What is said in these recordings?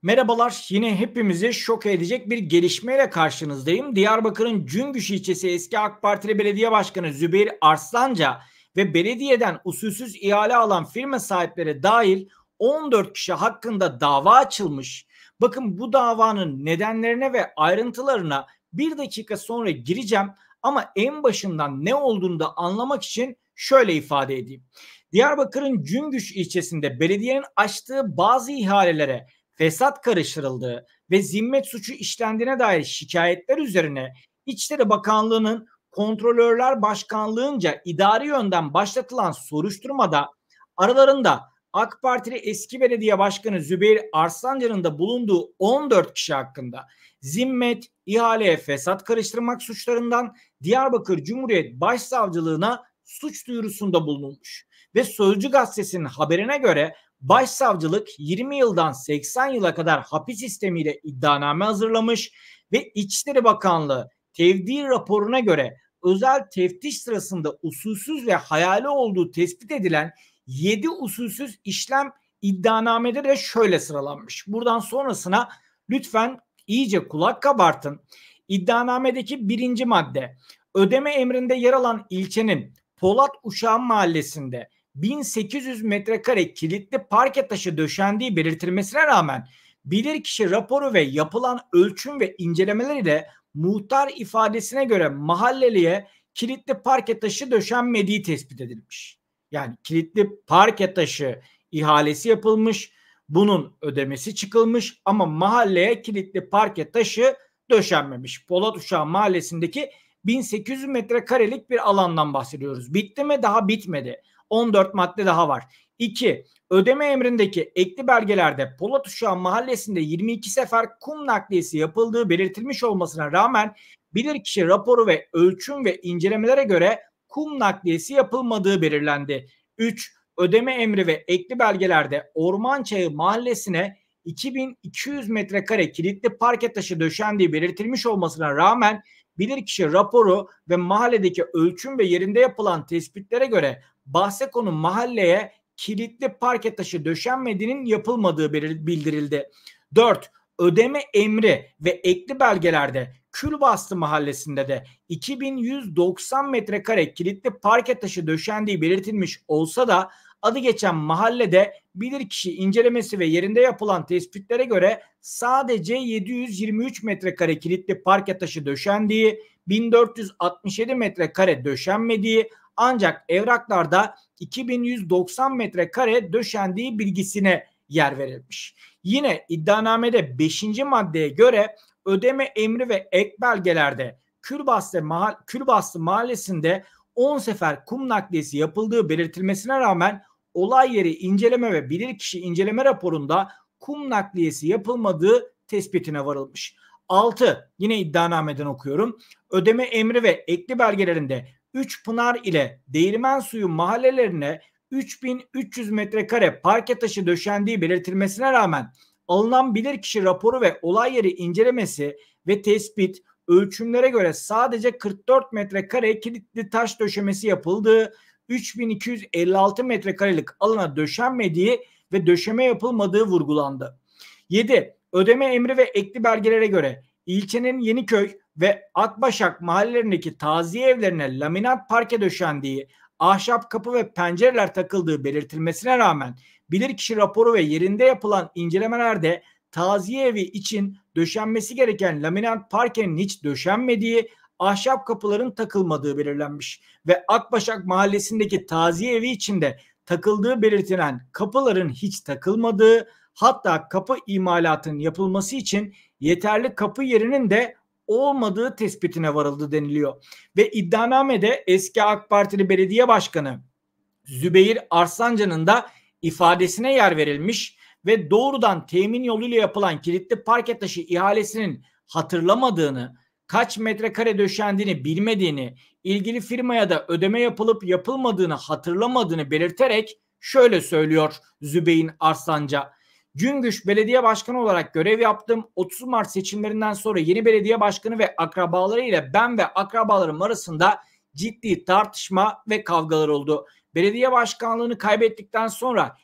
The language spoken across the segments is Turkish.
Merhabalar, yine hepimizi şok edecek bir gelişmeyle karşınızdayım. Diyarbakır'ın Cüngüş ilçesi eski AK Partili Belediye Başkanı Zübeyir Arslanca ve belediyeden usulsüz ihale alan firma sahipleri dahil 14 kişi hakkında dava açılmış. Bakın, bu davanın nedenlerine ve ayrıntılarına bir dakika sonra gireceğim ama en başından ne olduğunu da anlamak için şöyle ifade edeyim. Diyarbakır'ın Cüngüş ilçesinde belediyenin açtığı bazı ihalelere fesat karıştırıldığı ve zimmet suçu işlendiğine dair şikayetler üzerine İçişleri Bakanlığı'nın Kontrolörler Başkanlığı'nca idari yönden başlatılan soruşturmada aralarında AK Partili eski belediye başkanı Zübeyir Arslancan'ın da bulunduğu 14 kişi hakkında zimmet, ihaleye fesat karıştırmak suçlarından Diyarbakır Cumhuriyet Başsavcılığına suç duyurusunda bulunulmuş. Ve Sözcü Gazetesi'nin haberine göre Başsavcılık 20 yıldan 80 yıla kadar hapis sistemiyle iddianame hazırlamış ve İçişleri Bakanlığı tevdi raporuna göre özel teftiş sırasında usulsüz ve hayali olduğu tespit edilen 7 usulsüz işlem iddianamede de şöyle sıralanmış. Buradan sonrasına lütfen iyice kulak kabartın. İddianamedeki birinci madde, ödeme emrinde yer alan ilçenin Polat Uşağı Mahallesi'nde 1800 metrekare kilitli parke taşı döşendiği belirtilmesine rağmen bilirkişi raporu ve yapılan ölçüm ve incelemeler ile muhtar ifadesine göre mahalleliye kilitli parke taşı döşenmediği tespit edilmiş. Yani kilitli parke taşı ihalesi yapılmış, bunun ödemesi çıkılmış ama mahalleye kilitli parke taşı döşenmemiş. Polat Uşağı Mahallesi'ndeki 1800 metrekarelik bir alandan bahsediyoruz. Bitti mi? Daha bitmedi. 14 madde daha var. 2. Ödeme emrindeki ekli belgelerde Polat Uşağı Mahallesi'nde 22 sefer kum nakliyesi yapıldığı belirtilmiş olmasına rağmen bilirkişi raporu ve ölçüm ve incelemelere göre kum nakliyesi yapılmadığı belirlendi. 3. Ödeme emri ve ekli belgelerde Ormançayı Mahallesi'ne 2200 metrekare kilitli parke taşı döşendiği belirtilmiş olmasına rağmen bilirkişi raporu ve mahalledeki ölçüm ve yerinde yapılan tespitlere göre bahse konu mahalleye kilitli parke taşı döşenmediğinin yapılmadığı bildirildi. 4. Ödeme emri ve ekli belgelerde Külbastı Mahallesi'nde de 2190 metrekare kilitli parke taşı döşendiği belirtilmiş olsa da adı geçen mahallede bilirkişi incelemesi ve yerinde yapılan tespitlere göre sadece 723 metrekare kilitli parke taşı döşendiği, 1467 metrekare döşenmediği, ancak evraklarda 2190 metrekare döşendiği bilgisine yer verilmiş. Yine iddianamede 5. maddeye göre ödeme emri ve ek belgelerde Külbastı Mahallesi'nde 10 sefer kum nakliyesi yapıldığı belirtilmesine rağmen olay yeri inceleme ve bilirkişi inceleme raporunda kum nakliyesi yapılmadığı tespitine varılmış. 6. Yine iddianameden okuyorum. Ödeme emri ve ekli belgelerinde 3 Pınar ile Değirmensuyu mahallelerine 3300 metrekare parke taşı döşendiği belirtilmesine rağmen alınan bilirkişi raporu ve olay yeri incelemesi ve tespit ölçümlere göre sadece 44 metrekare kilitli taş döşemesi yapıldığı, 3256 metrekarelik alana döşenmediği ve döşeme yapılmadığı vurgulandı. 7. Ödeme emri ve ekli belgelere göre ilçenin Yeniköy ve Akbaşak mahallelerindeki taziye evlerine laminat parke döşendiği, ahşap kapı ve pencereler takıldığı belirtilmesine rağmen bilirkişi raporu ve yerinde yapılan incelemelerde taziye evi için döşenmesi gereken laminat parkenin hiç döşenmediği, ahşap kapıların takılmadığı belirlenmiş ve Akbaşak mahallesindeki taziye evi içinde takıldığı belirtilen kapıların hiç takılmadığı, hatta kapı imalatının yapılması için yeterli kapı yerinin de olmadığı tespitine varıldı deniliyor. Ve iddianamede eski AK Partili Belediye Başkanı Zübeyir Arslancan'ın da ifadesine yer verilmiş ve doğrudan temin yoluyla yapılan kilitli parke taşı ihalesinin hatırlamadığını, kaç metrekare döşendiğini bilmediğini, ilgili firmaya da ödeme yapılıp yapılmadığını hatırlamadığını belirterek şöyle söylüyor Zübeyir Arslanca. Cüngüş Belediye Başkanı olarak görev yaptım. 30 Mart seçimlerinden sonra yeni belediye başkanı ve akrabaları ile ben ve akrabalarım arasında ciddi tartışma ve kavgalar oldu. Belediye başkanlığını kaybettikten sonra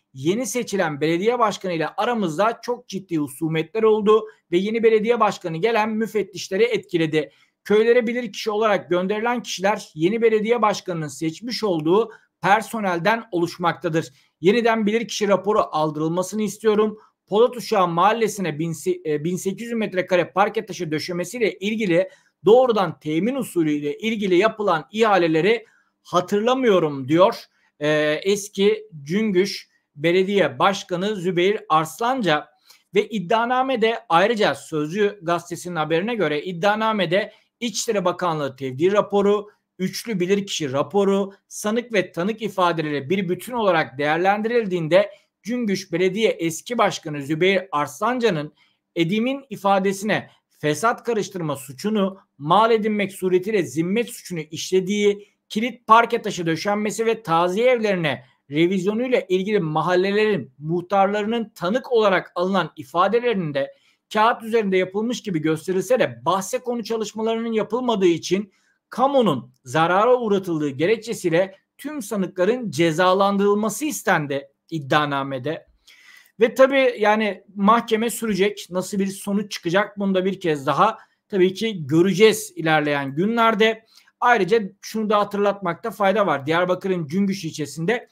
yeni seçilen belediye başkanı ile aramızda çok ciddi husumetler oldu ve yeni belediye başkanı gelen müfettişleri etkiledi. Köylere bilirkişi olarak gönderilen kişiler yeni belediye başkanının seçmiş olduğu personelden oluşmaktadır. Yeniden bilirkişi raporu aldırılmasını istiyorum. Polat Uşağı Mahallesi'ne 1800 metrekare parke taşı döşemesiyle ilgili doğrudan temin usulüyle ilgili yapılan ihaleleri hatırlamıyorum diyor eski Cüngüş Belediye Başkanı Zübeyir Arslanca. Ve iddianamede ayrıca Sözcü gazetesinin haberine göre iddianamede İçişleri Bakanlığı tevdi raporu, üçlü bilirkişi raporu, sanık ve tanık ifadeleri bir bütün olarak değerlendirildiğinde Cüngüş Belediye eski başkanı Zübeyir Arslanca'nın Edim'in ifadesine fesat karıştırma suçunu mal edinmek suretiyle zimmet suçunu işlediği, kilit parke taşı döşenmesi ve taziye evlerine revizyonuyla ilgili mahallelerin muhtarlarının tanık olarak alınan ifadelerinde kağıt üzerinde yapılmış gibi gösterilse de bahse konu çalışmalarının yapılmadığı için kamunun zarara uğratıldığı gerekçesiyle tüm sanıkların cezalandırılması istendi iddianamede. Ve tabii yani mahkeme sürecek. Nasıl bir sonuç çıkacak bunu da bir kez daha tabii ki göreceğiz ilerleyen günlerde. Ayrıca şunu da hatırlatmakta fayda var. Diyarbakır'ın Cüngüş ilçesinde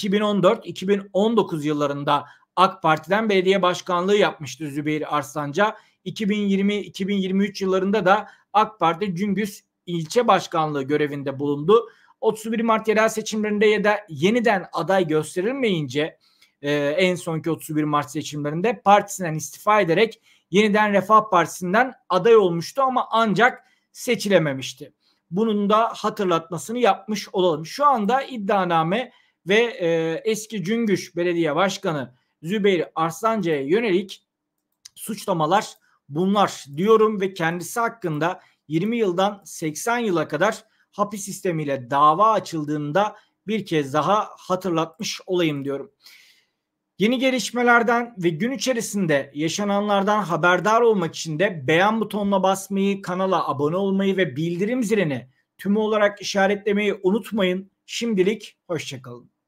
2014-2019 yıllarında AK Parti'den belediye başkanlığı yapmıştı Zübeyir Arslanca. 2020-2023 yıllarında da AK Parti Cüngüş ilçe başkanlığı görevinde bulundu. 31 Mart yerel seçimlerinde ya da yeniden aday gösterilmeyince en sonki 31 Mart seçimlerinde partisinden istifa ederek yeniden Refah Partisi'nden aday olmuştu ama ancak seçilememişti. Bunun da hatırlatmasını yapmış olalım. Şu anda iddianame ve eski Cüngüş Belediye Başkanı Zübeyir Arslanca'ya yönelik suçlamalar bunlar diyorum ve kendisi hakkında 20 yıldan 80 yıla kadar hapis sistemiyle dava açıldığında bir kez daha hatırlatmış olayım diyorum. Yeni gelişmelerden ve gün içerisinde yaşananlardan haberdar olmak için de beğen butonuna basmayı, kanala abone olmayı ve bildirim zilini tümü olarak işaretlemeyi unutmayın. Şimdilik hoşça kalın.